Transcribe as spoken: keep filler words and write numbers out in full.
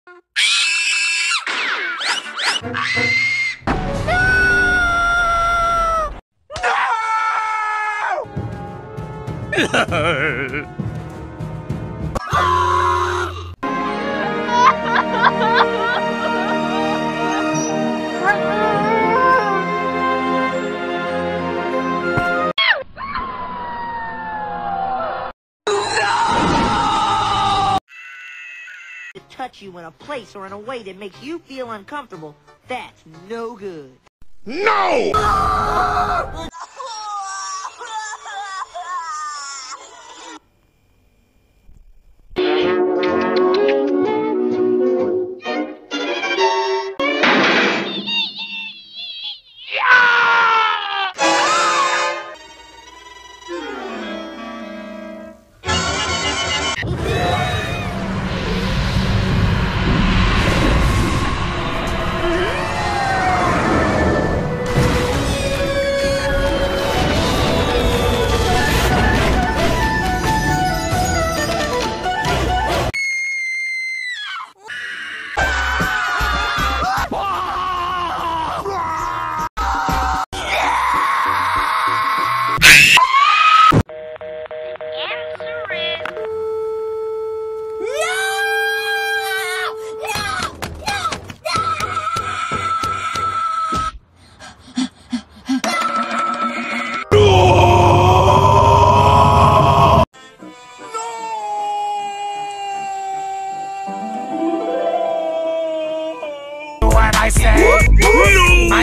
To touch you in a place or in a way that makes you feel uncomfortable, that's no good. No! I say, no.